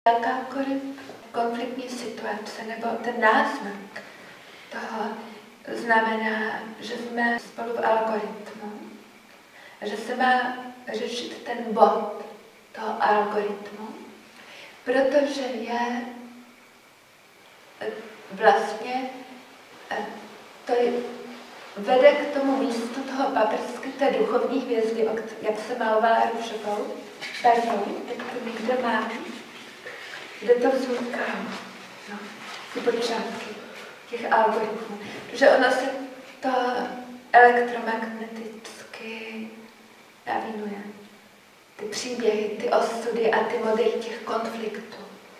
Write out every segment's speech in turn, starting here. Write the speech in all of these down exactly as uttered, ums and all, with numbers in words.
Jakákoliv konfliktní situace nebo ten náznak toho znamená, že jsme spolu v algoritmu a že se má řešit ten bod toho algoritmu, protože je vlastně to je, vede k tomu místu toho paprsky, té duchovní hvězdy, jak se malovala růžovou barvou, jak to někde má, kde to vzniká, no, ty počátky těch algoritmů. Protože ono se to elektromagneticky navinuje. Ty příběhy, ty osudy a ty modely těch konfliktů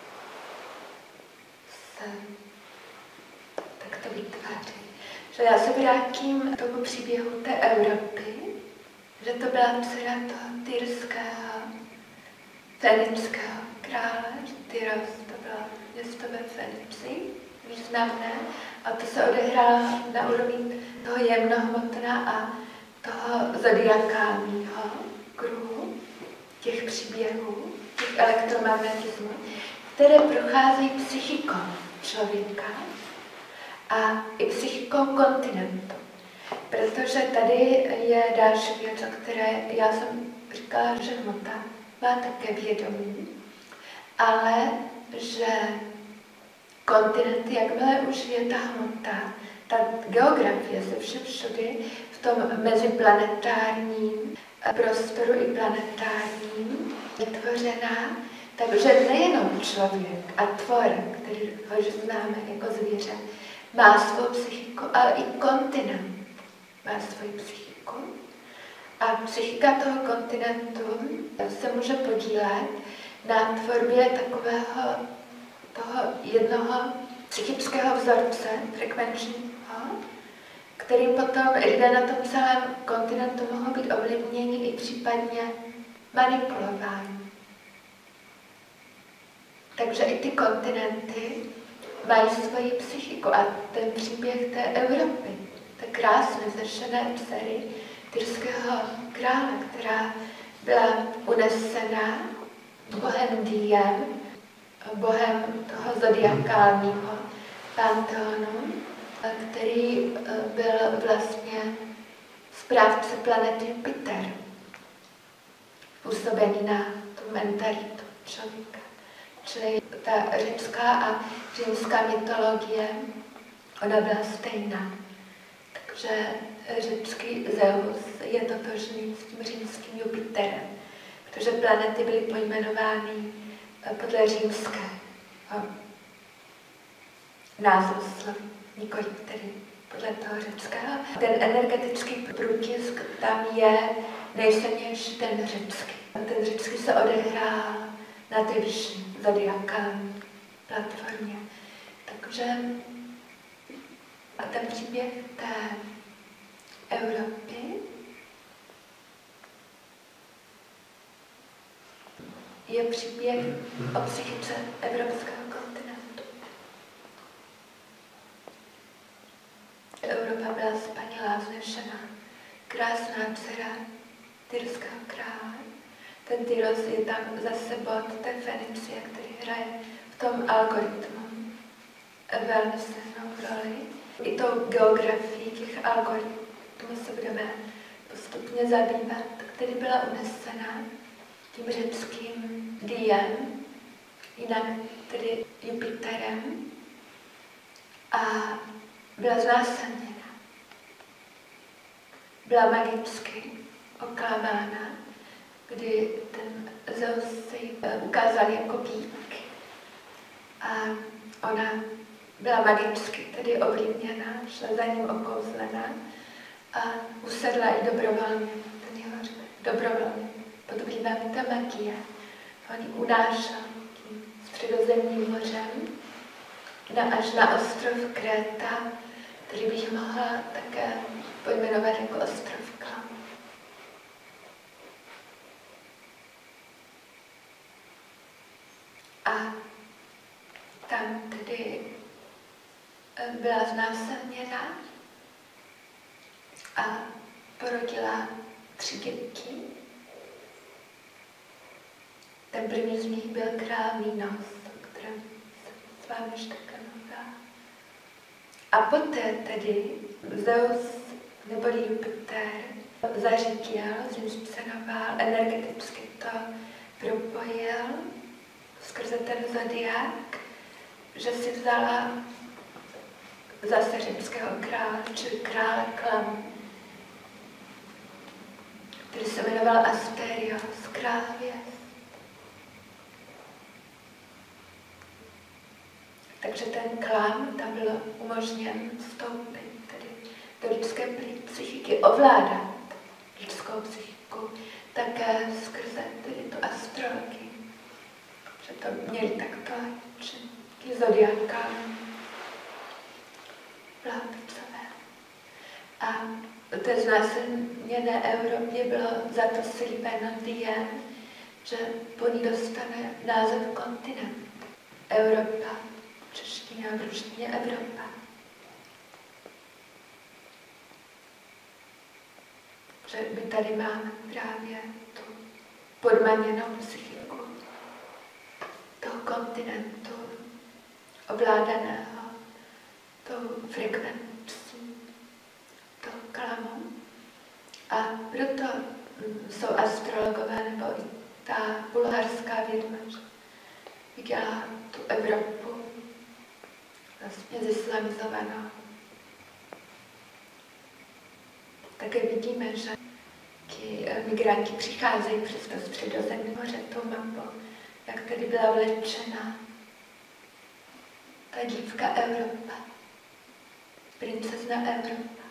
se takto vytváří. Že já se vrátím k tomu příběhu té Evropy, že to byla dcera toho tyrského, fenického krále, Tyros, to bylo město ve Fenici, významné, a to se odehrálo na úrovni toho jemnohmotna a toho zodiakálního kruhu, těch příběhů, těch elektromagnetismů, které procházejí psychikou člověka a i psychikou kontinentu. Protože tady je další věc, o které já jsem říkala, že hmota má také vědomí, ale že kontinenty, jakmile už je ta hmota, ta geografie se všem všudy v tom meziplanetárním prostoru i planetárním vytvořená, takže nejenom člověk a tvor, který ho známe jako zvíře, má svou psychiku, ale i kontinent má svoji psychiku. A psychika toho kontinentu se může podílet na tvorbě takového toho jednoho psychického vzorce frekvenčního, kterým potom lidé na tom celém kontinentu mohou být ovlivněni i případně manipulováni. Takže i ty kontinenty mají svoji psychiku a ten příběh té Evropy, té krásné vznešené dcery tyrského krále, která byla unesena bohem Diem, bohem toho zodiakálního panteonu, který byl vlastně správce planety Jupiter, působený na tu mentalitu člověka. Čili ta řecká a římská mytologie, ona byla stejná. Takže řecký Zeus je totožný s tím římským Jupiterem, protože planety byly pojmenovány podle římského názvosloví, nikoli tedy podle toho řeckého. Ten energetický průtisk tam je nejsilnější ten řecký. Ten řecký se odehrál na té vyšší zodiakální platformě. Takže a ten příběh té Evropy je příběh o psychice evropského kontinentu. Evropa byla spanilá, vznešená, krásná dcera tyrského krále. Ten Tyros je tam zase bod té Fenicie, který hraje v tom algoritmu velmi silnou roli. I tou geografií těch algoritmů se budeme postupně zabývat, který byla unesena tím řeckým Diem, jinak tedy Jupiterem, a byla znásilněna. Byla magicky oklamána, kdy ten Zeus se jí ukázal jako býk. A ona byla magicky tedy ovlivněna, šla za ním okouzlená a usedla i dobrovolně, ten jeho hřbet, dobrovolně, pod vlivem té magie. On ji unášel tím středozemním mořem na, až na ostrov Kréta, který bych mohla také pojmenovat jako ostrov Klam. A tam tedy byla znásilněna a porodila tři děti. Ten první z nich byl král Minos. Svámištakanová. A poté tedy Zeus neboli Jupiter zařídil, zinscenoval, energeticky to propojil skrze ten zodiák, že si vzala zase římského krále, čili krále Klamu, který se jmenoval Asterios, král hvězd. Takže ten Klam tam byl umožněn vstoupit tedy do lidské psychiky, ovládat lidskou psychiku také skrze tedy tu astrologii. Že to měli takto činky zodiakální vládcové. A té znásilněné Evropě bylo za to slíbeno Diem, že po ní dostane název kontinent. Evropa, v češtině a v ruštině Evropa. Že my tady máme právě tu podmaněnou psychiku toho kontinentu, ovládaného tou frekvencí, toho Klamu. A proto jsou astrologové nebo i ta bulharská vědma, že viděla tu Evropu vlastně zislamizovanou. Také vidíme, že ti migranti přicházejí přes to Středozemní moře, tou mapou, jak tedy byla vlečena ta dívka Evropa, princezna Evropa.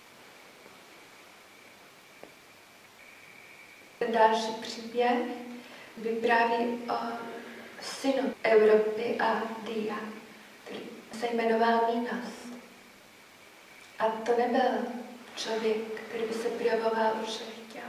Ten další příběh vypráví o synu Evropy a Dia, který se jmenoval Minos. A to nebyl člověk, který by se projevoval už chtěl.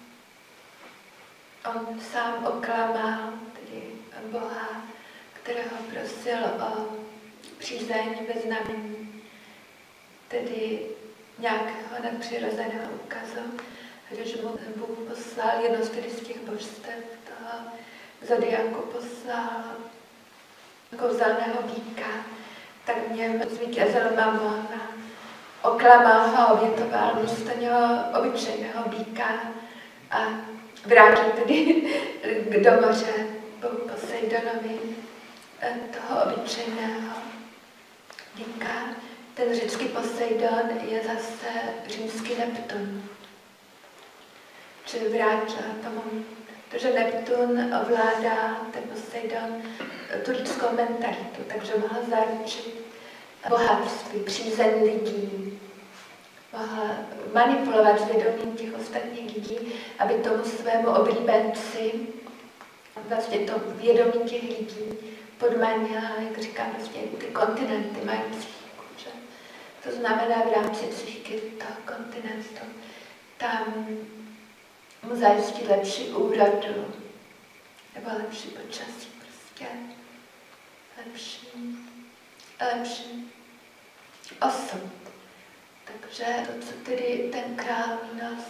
On sám oklamal tedy Boha, kterého prosil o přízeň ve znamení, tedy nějakého nadpřirozeného úkazu, když mu Bůh poslal jedno z tedy z těch božstev toho zodiaku, poslal kouzelného býka, tak v něm zvítězil Mamon a oklamal ho, obětoval místo něho obyčejného býka a vrátil tedy do moře Bohu Poseidonovi toho obyčejného býka. Ten řecký Poseidon je zase římský Neptun. Čili vrátil tomu, protože Neptun ovládá ten Poseidon tu lidskou mentalitu, takže mohl zaručit bohatství, přízeň lidí, mohl manipulovat s vědomím těch ostatních lidí, aby tomu svému oblíbenci vlastně to vědomí těch lidí podmanila, jak říkám, vlastně ty kontinenty mají psychiku, že? To znamená v rámci psychiky toho kontinentu tam mu zajistit lepší úrodu, nebo lepší počasí, prostě lepší, lepší osud. Takže to, co tedy ten král Minos,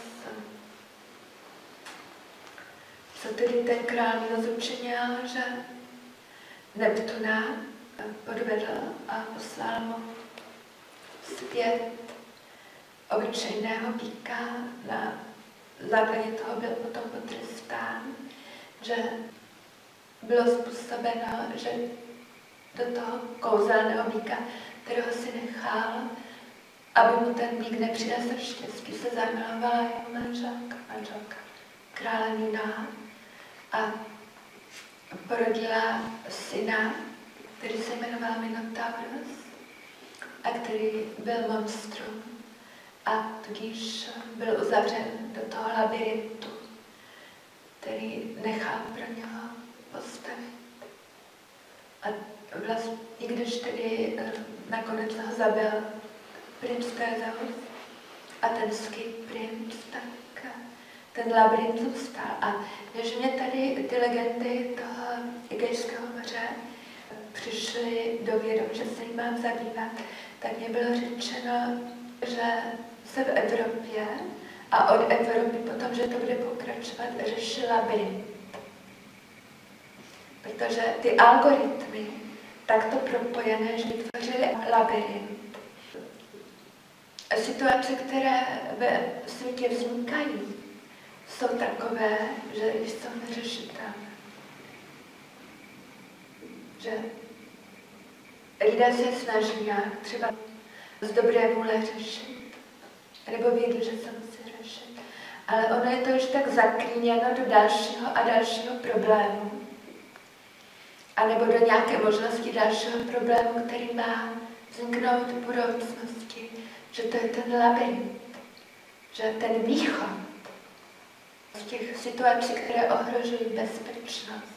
co tedy ten král Minos učinil, že Neptuna podvedl a poslal mu zpět obyčejného býka. Na základě toho byl potom potrestán, že bylo způsobeno, že do toho kouzelného býka, kterého si nechal, aby mu ten býk nepřinesl štěstí, se zamilovala jeho manželka, manželka krále Mína a porodila syna, který se jmenoval Minotaurus a který byl monstrum a tudíž byl uzavřen do toho labirintu, který nechal pro něho postavit. A vlastně, i když tedy nakonec ho zabil princ Theseus a ten ský princ, tak ten labirint zůstal. A když mě tady ty legendy toho Egejského moře přišly do vědomí, že se jim mám zabývat, tak mě bylo řečeno, že se v Evropě a od Evropy potom, že to bude pokračovat, řeší labirint. Protože ty algoritmy takto propojené, že vytvořili labyrint. Situace, které ve světě vznikají, jsou takové, že jsou neřešitelné. Že lidé se snaží nějak třeba z dobré vůle řešit, nebo vědí, že se musí řešit. Ale ono je to už tak zaklíněno do dalšího a dalšího problému. A nebo do nějaké možnosti dalšího problému, který má vzniknout v budoucnosti. Že to je ten labyrint. Že ten východ z těch situací, které ohrožují bezpečnost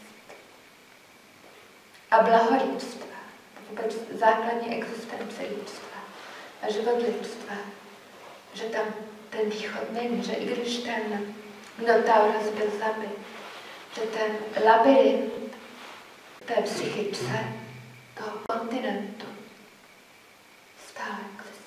a blaho lidstva, vůbec základní existence lidstva a život lidstva, že tam ten východ není, že i když ten Minotaurus byl zabit, že ten labyrint té psychice toho kontinentu stále existuje.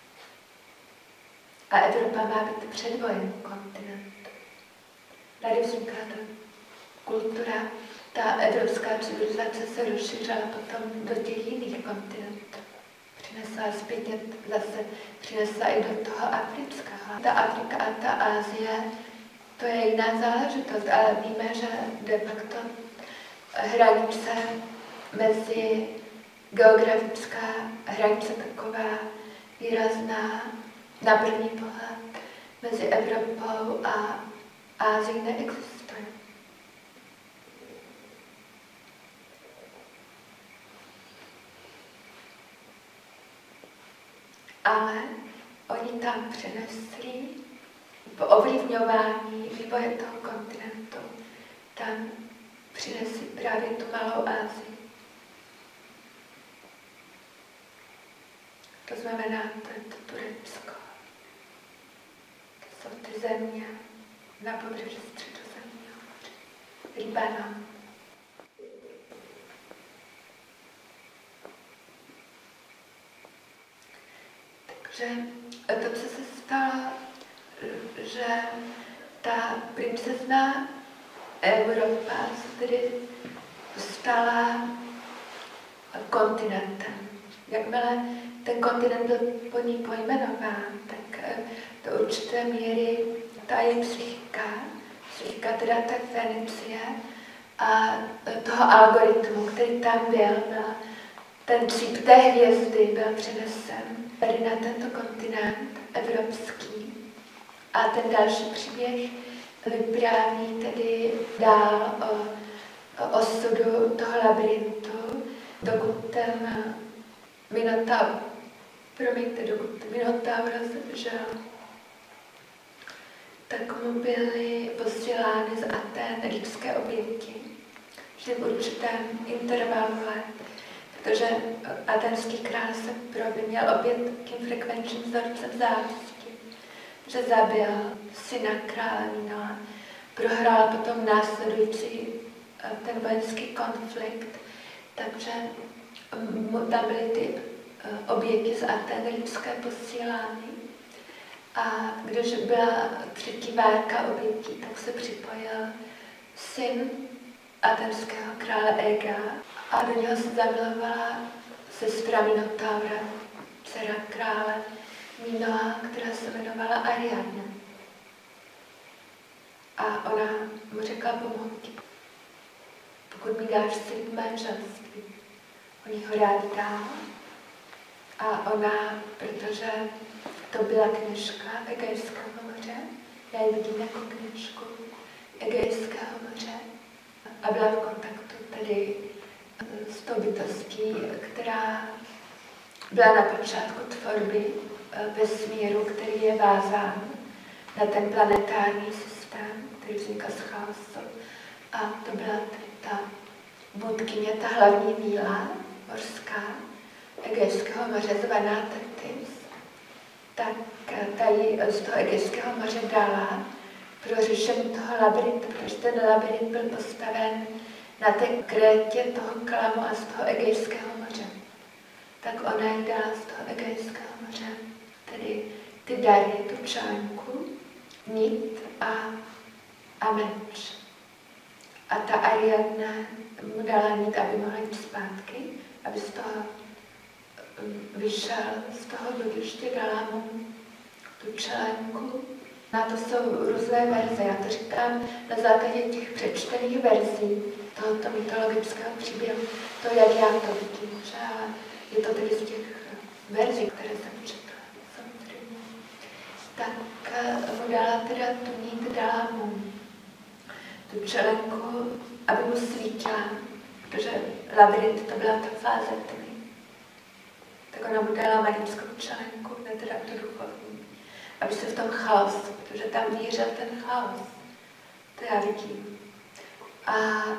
A Evropa má být předvojem kontinentu. Tady vznikla ta kultura, ta evropská civilizace se rozšířila potom do těch jiných kontinentů. Přinesla zpětně zase, přinesla i do toho afrického. Ta Afrika a ta Asie, to je jiná záležitost, ale víme, že de facto hranice mezi, geografická hranice taková výrazná na první pohled mezi Evropou a Ázií neexistuje. Ale oni tam přenesli po ovlivňování vývoje toho kontinentu, tam přinesli právě tu malou Asii. To znamená, to je to Turecko. To jsou ty země na pobřeží Středozemního moře. Libanon. Takže to, co se stalo, že ta princezna Evropa se tedy stala kontinentem. Jakmile ten kontinent byl po ní pojmenován, tak do určité míry ta její psychika, psychika teda ta Fenicie a toho algoritmu, který tam byl, byl ten cíp té hvězdy byl přenesen tady na tento kontinent evropský. A ten další příběh vypráví tedy dál o, o osudu toho labyrintu, dokud ten Minotaur, promiňte, dokud Minotaurus žil, tak mu byly posílány z Athén lidské oběti, vždy v určitém intervalu let, protože aténský král se provinil opět tím frekvenčním vzorcem závisti, že zabil syna krále Minoa, prohrál potom následující ten vojenský konflikt, takže tam byly ty oběti z Athén lidské posílány. A když byla třetí válka obětí, tak se připojil syn aténského krále Ega a do něho se zamilovala sestra Minotaura, dcera krále Minoa, která se jmenovala Ariadne. A ona mu řekla, pomohu ti, pokud mi dáš slib manželství. On jí ho rád dal. A ona, protože to byla kněžka Egejského moře, já ji vidím jako kněžku Egejského moře, a byla v kontaktu tedy s tou bytostí, která byla na počátku tvorby vesmíru, který je vázán na ten planetární systém, který vznikl z chaosu. A to byla tedy ta vůdkyně, ta hlavní víla mořská Egejského moře, zvaná Tetis. Tak tady z toho Egejského moře dala pro řešení toho labyrintu, protože ten labyrint byl postaven na té krétě toho klamu a z toho Egejského moře. Tak ona jí dala z toho Egejského moře tedy ty dary, tu článku, nit a, a meč. a ta Ariadna mu dala mít, aby mohla jít zpátky, aby z toho vyšel, z toho bludiště, dala mu tu čelenku. Na to jsou různé verze, já to říkám na základě těch přečtených verzí tohoto mytologického příběhu, to, jak já to vidím, že je to tedy z těch verzí, které jsem četla, samozřejmě. Tak mu dala teda tu nit, dala mu tu čelenku, aby mu svítila, protože labyrint to byla ta fáze tmy. Tak ona mu dala magickou čelenku, ne teda tu duchovní, aby se v tom chaosu, protože tam vířil ten chaos, to já vidím. A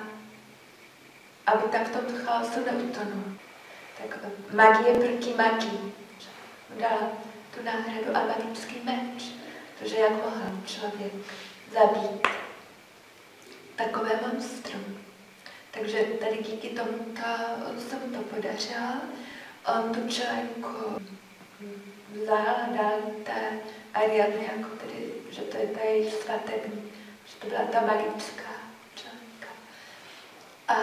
aby tam v tom chaosu neutonul. Tak magie proti magii. Dala tu náhradu a magický meč, protože jak mohl člověk zabít takové monstrum. Takže tady díky tomuto se mu to podařilo. On tu čelenku vzal a dal té Ariadny, jako tedy, že to je ta její svatební, že to byla ta magická čelenka. A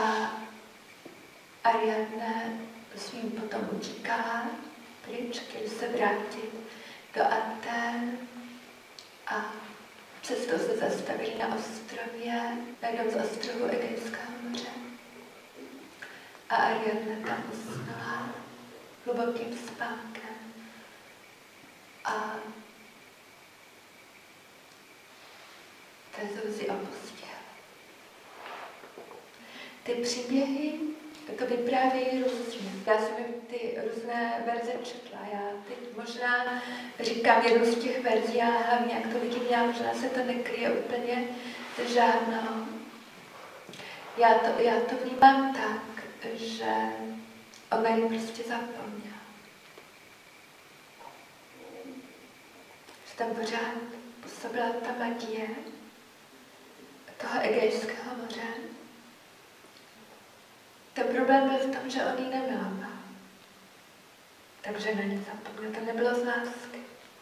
Ariadna s ním potom utíkala pryč, chtěli se vrátit do Aten a přesto se zastavili na ostrově, na jednom z ostrovů Egejského moře. A Ariadna tam usnula hlubokým spánkem. A Tezeusz ji opustil. Ty příběhy to vyprávějí různě. Já jsem ty různé verze četla. Já teď možná říkám jednu z těch verzí, ale hlavně jak to vidím, já možná se to nekryje úplně se žádnou. Já to, já to vnímám tak, že ona ji prostě zapomněla. Že tam pořád působila ta magie toho Egejského moře. Ten problém byl v tom, že on ji nemiloval. Takže na ně zapomněl. To nebylo z lásky.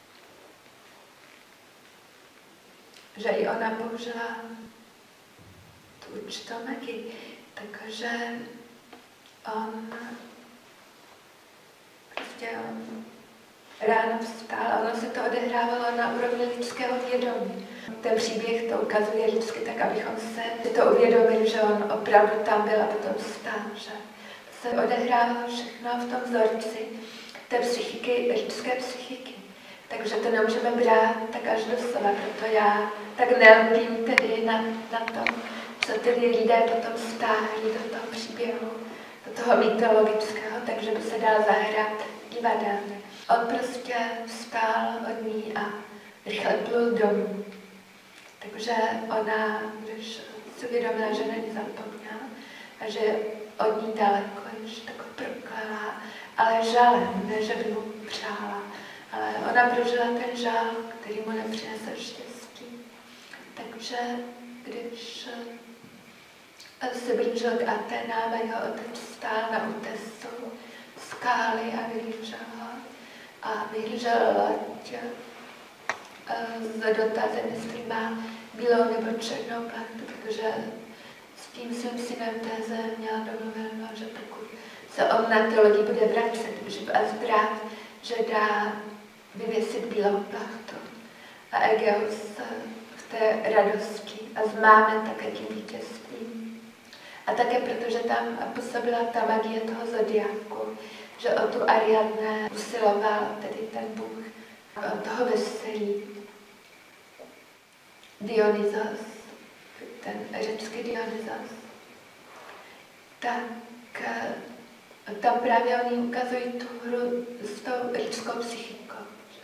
Že i ona použila tu určitou magii. Takže on prostě on ráno vstal a ono se to odehrávalo na úrovni lidského vědomí. Ten příběh to ukazuje vždycky tak, abychom se to uvědomili, že on opravdu tam byl a potom vstal, že se odehrávalo všechno v tom vzorci té psychiky, lidské psychiky. Takže to nemůžeme brát tak až do slova, proto já tak nelpím tedy na, na tom, co tedy lidé potom stáhli do toho příběhu, do toho mytologického, takže by se dal zahrát divadelně. On prostě vstál od ní a rychle plul domů. Takže ona, když si uvědomila, že na ní zapomněla a že od ní daleko, již tak proklela, ale žalem, ne, že by mu přála, ale ona prožila ten žál, který mu nepřinesl štěstí. Takže když se blížil k Atenám a jeho otec stál na útesu skály a vyhlížel ho a vyhlížel loď s dotazem, jestli má bílou nebo černou plachtu, protože s tím svým synem Téze měla domluveno, že pokud se on na ty lodi bude vracet živ a zdrav, že dá vyvěsit bílou plachtu. A Egeus v té radosti a zmámen také tím vítězstvím. A také protože tam působila ta magie toho zodiaku, že o tu Ariadne usiloval tedy ten bůh toho veselí. Dionysos, ten řecký Dionysos, tak tam právě oni ukazují tu hru s tou lidskou psychikou.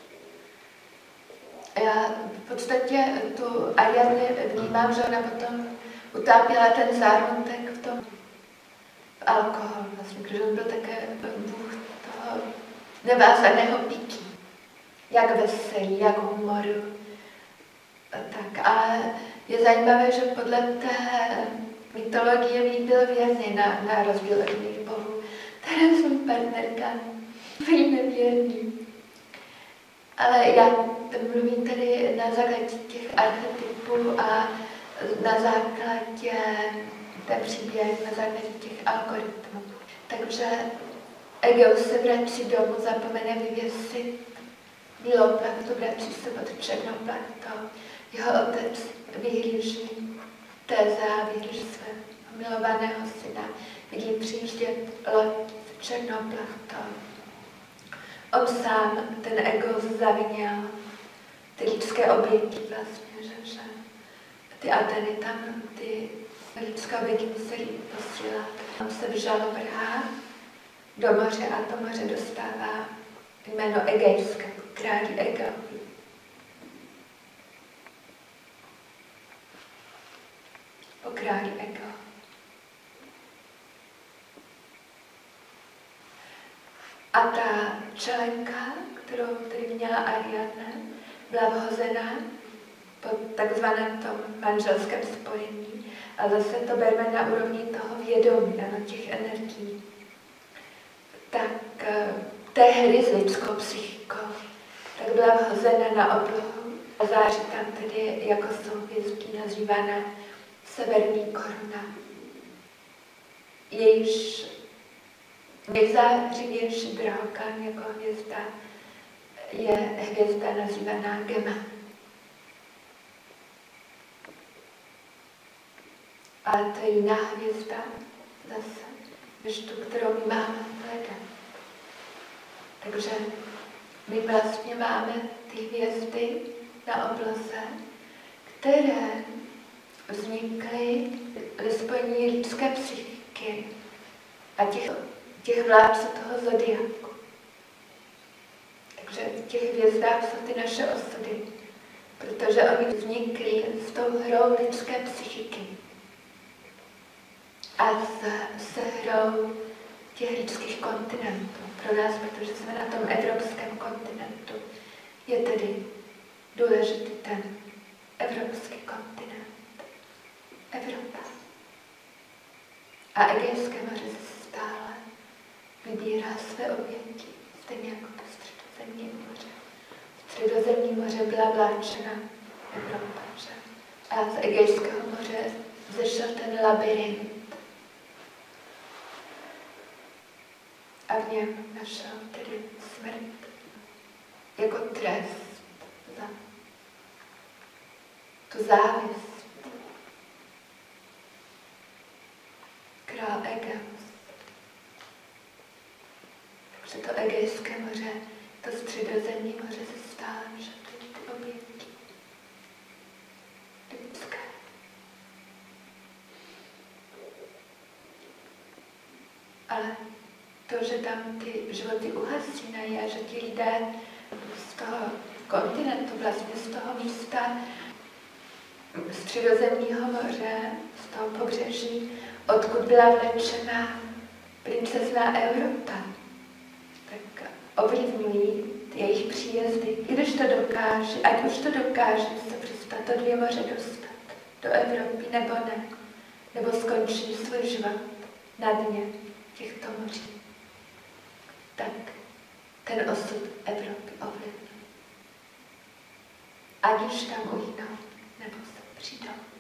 Já v podstatě tu Ariadnu vnímám, že ona potom utápěla ten zármutek v tom v alkohol, vlastně, protože on byl také bůh toho nevázaného pití, jak veselí, jak humoru. Tak, ale je zajímavé, že podle té mytologie mi byl věrný na, na rozdíl od jiných bohů. Tady jsem partnerka, byl nevěrný. Ale já mluvím tedy na základě těch archetypů a na základě ten příběh na základě těch algoritmů. Takže Egeus se vrací domů, zapomene vyvěsit bílou plachtu, vrací se pod černou plachtou. Jeho otec vyhlíží Téza, vyhlíží svého milovaného syna, vidí přijíždět loď s černou plachtou. On sám, ten Egeus, zavinil ty lidské oběti vlastně, že, že ty Ateny tam, ty lidské oběti museli posílat. On se vžal vrhá do moře a to moře dostává jméno Egejské, králi Egeovi. Po králi Egeo. A ta čelenka, kterou tedy měla Ariadne, byla vhozena po takzvaném tom manželském spojení. A zase to berme na úrovni toho vědomí, ano, těch energií. Tak té hry s lidskou psychikou, tak byla vhozena na oblohu a září tam tedy jako souhvězdí nazývaná Severní koruna. Jejíž nejzářivější drahokam jako hvězda je hvězda nazývaná Gema. Ale to je jiná hvězda zase, než tu, kterou my máme hledat. Takže my vlastně máme ty hvězdy na obloze, které vznikly ve spojení lidské psychiky a těch, těch vládců toho zodiaku. Takže v těch hvězdách jsou ty naše osudy, protože oni vznikly s tou hrou lidské psychiky a s, s hrou těch lidských kontinentů. Pro nás, protože jsme na tom evropském kontinentu, je tedy důležitý ten evropský kontinent. Evropa. A Egejské moře se stále vybírá své oběti, stejně jako to Středozemní moře. Středozemní moře byla vláčena Evropa, že? A z Egejského moře vzešel ten labyrint. A v něm našel tedy smrt jako trest za tu závist. Král Egeus. Takže to Egejské moře, to Středozemní moře se stalo, že ty, ty oběti lidské. Ale to, že tam ty životy uhasínají a že ti lidé z toho kontinentu, vlastně z toho místa Středozemního moře, z toho pobřeží, odkud byla vlečena princezna Europa, tak ovlivňují jejich příjezdy, i když to dokáže, ať už to dokáže se přes tato dvě moře dostat do Evropy, nebo ne, nebo skončí svůj život na dně těchto moří, tak ten osud Evropy ovlivňuje. Ať už tam ujdou, nebo se přijdou.